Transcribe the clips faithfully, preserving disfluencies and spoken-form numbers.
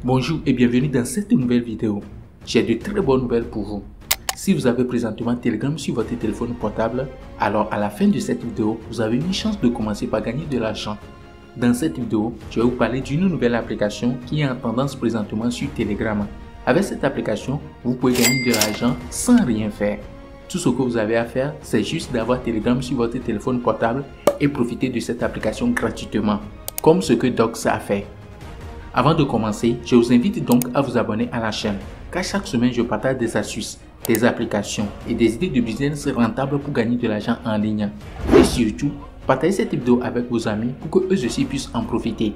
Bonjour et bienvenue dans cette nouvelle vidéo. J'ai de très bonnes nouvelles pour vous. Si vous avez présentement Telegram sur votre téléphone portable, alors à la fin de cette vidéo, vous avez une chance de commencer par gagner de l'argent. Dans cette vidéo, je vais vous parler d'une nouvelle application qui est en tendance présentement sur Telegram. Avec cette application, vous pouvez gagner de l'argent sans rien faire. Tout ce que vous avez à faire, c'est juste d'avoir Telegram sur votre téléphone portable et profiter de cette application gratuitement, comme ce que Docs a fait. Avant de commencer, je vous invite donc à vous abonner à la chaîne, car chaque semaine je partage des astuces, des applications et des idées de business rentables pour gagner de l'argent en ligne. Et surtout, partagez cette vidéo avec vos amis pour que eux aussi puissent en profiter.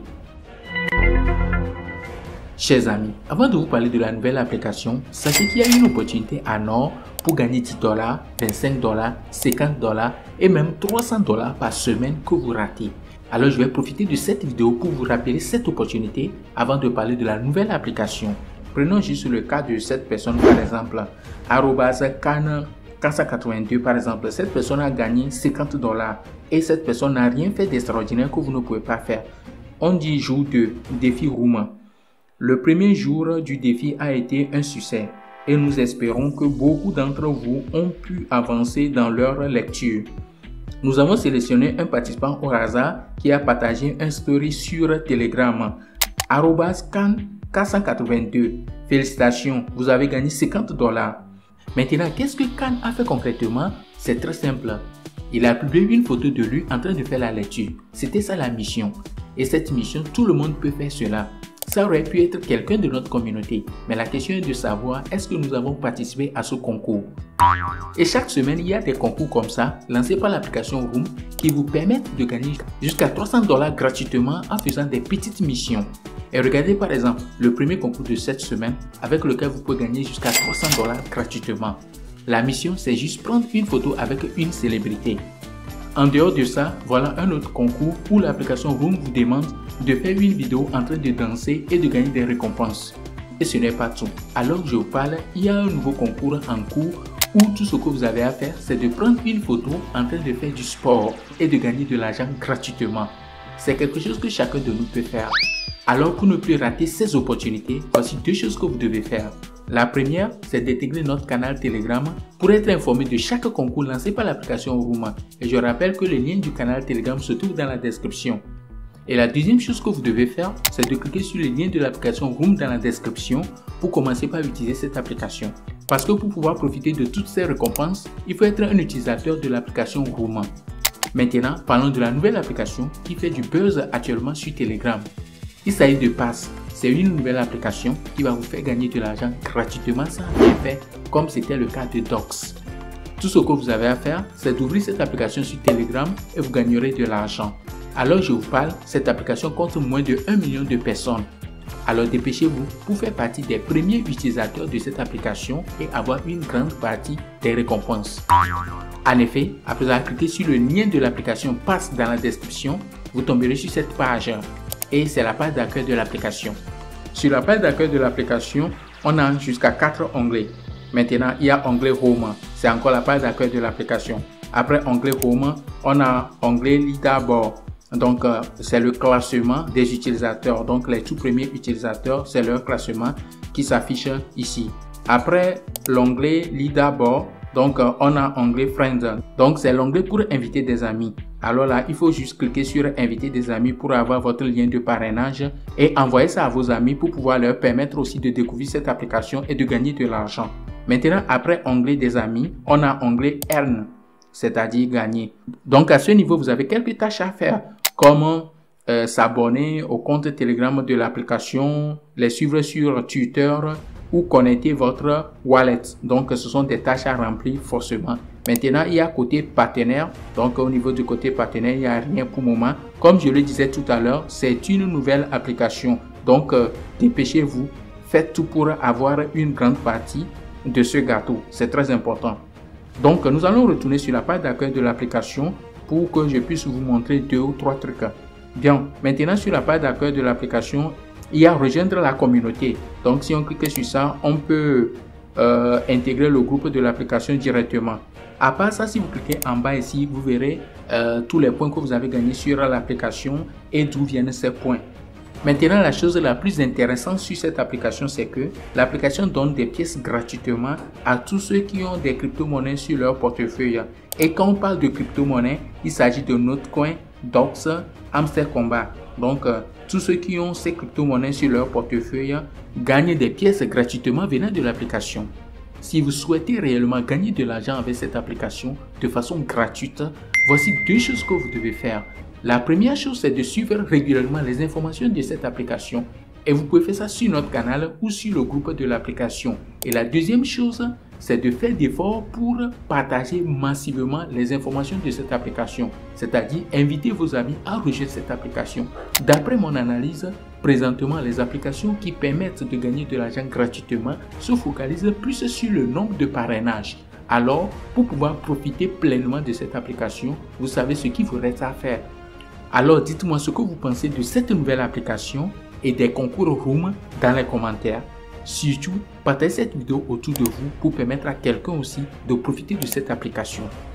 Chers amis, avant de vous parler de la nouvelle application, sachez qu'il y a une opportunité en or pour gagner dix dollars, vingt-cinq dollars, cinquante dollars et même trois cents dollars par semaine que vous ratez. Alors je vais profiter de cette vidéo pour vous rappeler cette opportunité avant de parler de la nouvelle application. Prenons juste le cas de cette personne par exemple, arobase can quatre cent quatre-vingt-deux par exemple. Cette personne a gagné cinquante dollars et cette personne n'a rien fait d'extraordinaire que vous ne pouvez pas faire. On dit jour deux, défi Room. Le premier jour du défi a été un succès et nous espérons que beaucoup d'entre vous ont pu avancer dans leur lecture. Nous avons sélectionné un participant au hasard qui a partagé un story sur Telegram, arobase can quatre cent quatre-vingt-deux. Félicitations, vous avez gagné cinquante dollars. Maintenant, qu'est-ce que Can a fait concrètement? C'est très simple. Il a publié une photo de lui en train de faire la lecture. C'était ça la mission. Et cette mission, tout le monde peut faire cela. Ça aurait pu être quelqu'un de notre communauté, mais la question est de savoir est-ce que nous avons participé à ce concours. Et chaque semaine, il y a des concours comme ça, lancés par l'application Room, qui vous permettent de gagner jusqu'à trois cents dollars gratuitement en faisant des petites missions. Et regardez par exemple le premier concours de cette semaine, avec lequel vous pouvez gagner jusqu'à trois cents dollars gratuitement. La mission, c'est juste prendre une photo avec une célébrité. En dehors de ça, voilà un autre concours où l'application Room vous demande de faire une vidéo en train de danser et de gagner des récompenses. Et ce n'est pas tout. Alors que je vous parle, il y a un nouveau concours en cours où tout ce que vous avez à faire, c'est de prendre une photo en train de faire du sport et de gagner de l'argent gratuitement. C'est quelque chose que chacun de nous peut faire. Alors pour ne plus rater ces opportunités, voici deux choses que vous devez faire. La première, c'est d'intégrer notre canal Telegram pour être informé de chaque concours lancé par l'application Room. Et je rappelle que le lien du canal Telegram se trouve dans la description. Et la deuxième chose que vous devez faire, c'est de cliquer sur le lien de l'application Room dans la description pour commencer par utiliser cette application. Parce que pour pouvoir profiter de toutes ces récompenses, il faut être un utilisateur de l'application Room. Maintenant, parlons de la nouvelle application qui fait du buzz actuellement sur Telegram. Il s'agit de Pass. C'est une nouvelle application qui va vous faire gagner de l'argent gratuitement sans rien faire, comme c'était le cas de Docs. Tout ce que vous avez à faire, c'est d'ouvrir cette application sur Telegram et vous gagnerez de l'argent. Alors je vous parle, cette application compte moins de un million de personnes. Alors dépêchez-vous pour faire partie des premiers utilisateurs de cette application et avoir une grande partie des récompenses. En effet, après avoir cliqué sur le lien de l'application Pass dans la description, vous tomberez sur cette page. Et c'est la page d'accueil de l'application. Sur la page d'accueil de l'application, on a jusqu'à quatre onglets. Maintenant, il y a onglet Home, c'est encore la page d'accueil de l'application. Après onglet Home, on a onglet Leaderboard. Donc, euh, c'est le classement des utilisateurs. Donc, les tout premiers utilisateurs, c'est leur classement qui s'affiche ici. Après l'onglet Leaderboard, donc euh, on a onglet Friends. Donc, c'est l'onglet pour inviter des amis. Alors là, il faut juste cliquer sur inviter des amis pour avoir votre lien de parrainage et envoyer ça à vos amis pour pouvoir leur permettre aussi de découvrir cette application et de gagner de l'argent. Maintenant, après onglet des amis, on a onglet Earn, c'est-à-dire gagner. Donc, à ce niveau, vous avez quelques tâches à faire, comme euh, s'abonner au compte Telegram de l'application, les suivre sur Twitter ou connecter votre wallet. Donc, ce sont des tâches à remplir forcément. Maintenant, il y a côté partenaire. Donc, au niveau du côté partenaire, il n'y a rien pour le moment. Comme je le disais tout à l'heure, c'est une nouvelle application. Donc, euh, dépêchez-vous. Faites tout pour avoir une grande partie de ce gâteau. C'est très important. Donc, nous allons retourner sur la page d'accueil de l'application pour que je puisse vous montrer deux ou trois trucs. Bien, maintenant, sur la page d'accueil de l'application, il y a rejoindre la communauté. Donc, si on clique sur ça, on peut euh, intégrer le groupe de l'application directement. À part ça, si vous cliquez en bas ici, vous verrez euh, tous les points que vous avez gagnés sur l'application et d'où viennent ces points. Maintenant, la chose la plus intéressante sur cette application, c'est que l'application donne des pièces gratuitement à tous ceux qui ont des crypto-monnaies sur leur portefeuille. Et quand on parle de crypto-monnaies, il s'agit de Notcoin, Dox, Hamster Combat. Donc, euh, tous ceux qui ont ces crypto-monnaies sur leur portefeuille gagnent des pièces gratuitement venant de l'application. Si vous souhaitez réellement gagner de l'argent avec cette application de façon gratuite, voici deux choses que vous devez faire. La première chose, c'est de suivre régulièrement les informations de cette application. Et vous pouvez faire ça sur notre canal ou sur le groupe de l'application. Et la deuxième chose, c'est de faire d'efforts pour partager massivement les informations de cette application. C'est-à-dire inviter vos amis à rejoindre cette application. D'après mon analyse, présentement, les applications qui permettent de gagner de l'argent gratuitement se focalisent plus sur le nombre de parrainages. Alors, pour pouvoir profiter pleinement de cette application, vous savez ce qu'il vous reste à faire. Alors, dites-moi ce que vous pensez de cette nouvelle application et des concours Room dans les commentaires. Surtout, partagez cette vidéo autour de vous pour permettre à quelqu'un aussi de profiter de cette application.